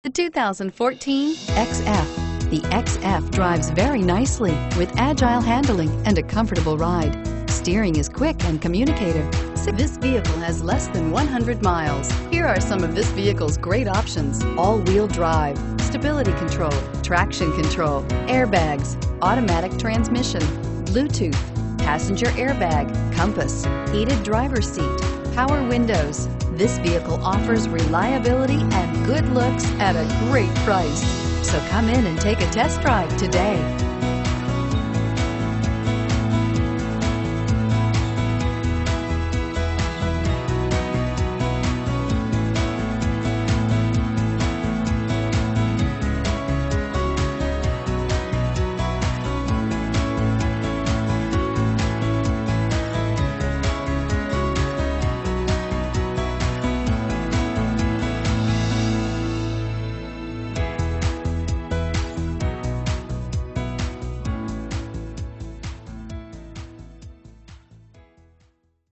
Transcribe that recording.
The 2014 XF. The XF drives very nicely with agile handling and a comfortable ride. Steering is quick and communicative. This vehicle has less than 100 miles. Here are some of this vehicle's great options: all-wheel drive, stability control, traction control, airbags, automatic transmission, Bluetooth, passenger airbag, compass, heated driver's seat, power windows. This vehicle offers reliability and good looks at a great price. So come in and take a test drive today.